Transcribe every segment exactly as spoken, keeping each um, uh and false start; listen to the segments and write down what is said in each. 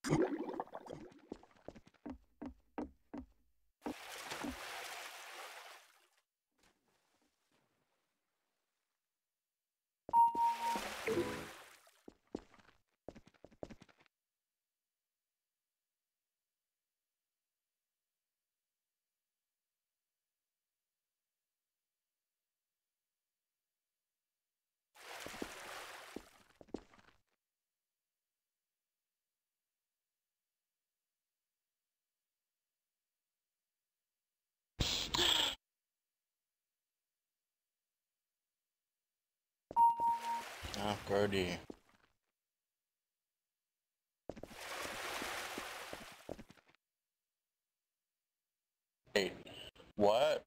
Ah, Brody. Wait, what?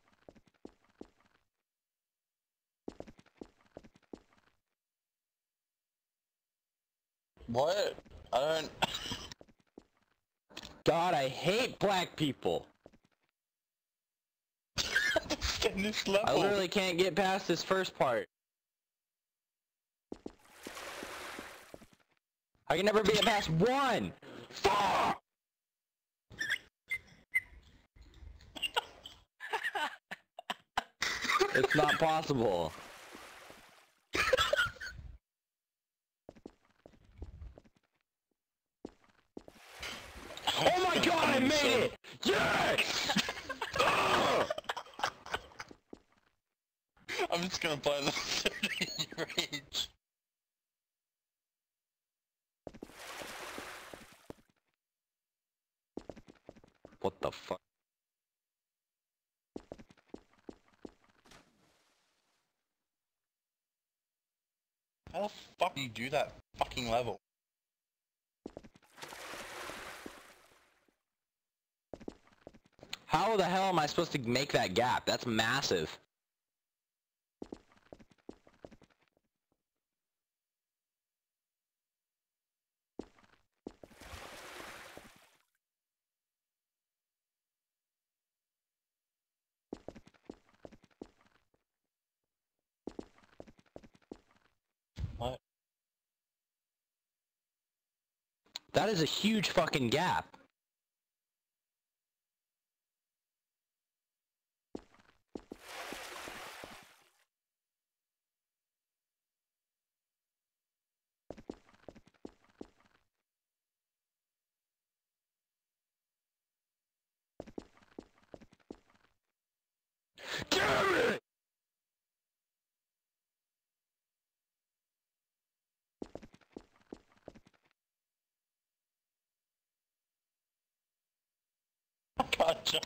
What? I don't... God, I hate black people! in this level. I literally can't get past this first part. I can never get past one! Fuck! It's not possible. Oh my god, I made it! Yes! I'm just gonna play the rage. What the fuck? How the fuck do you do that fucking level? How the hell am I supposed to make that gap? That's massive. What? That is a huge fucking gap. Damn it! Gotcha.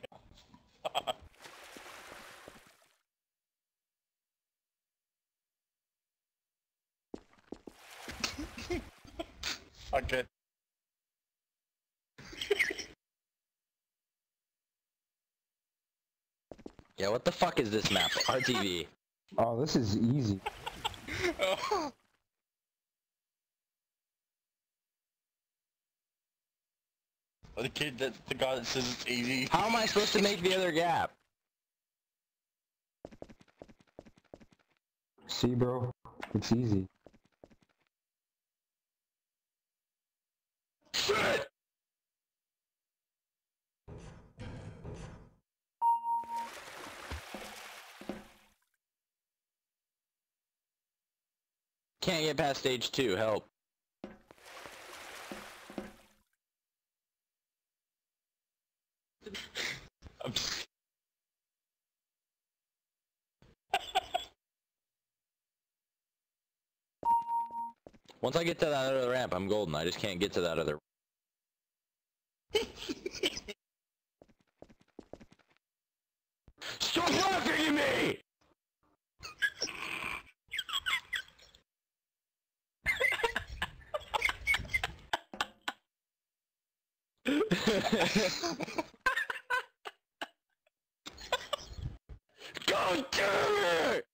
Fuck it. Yeah, what the fuck is this map? R T V. Oh, this is easy. Oh. The kid that's the guy that says it's easy. How am I supposed to make the other gap? See, bro? It's easy. Shit! Can't get past stage two, help. I'm just... Once I get to that other ramp, I'm golden. I just can't get to that other... Stop laughing at me! God damn it!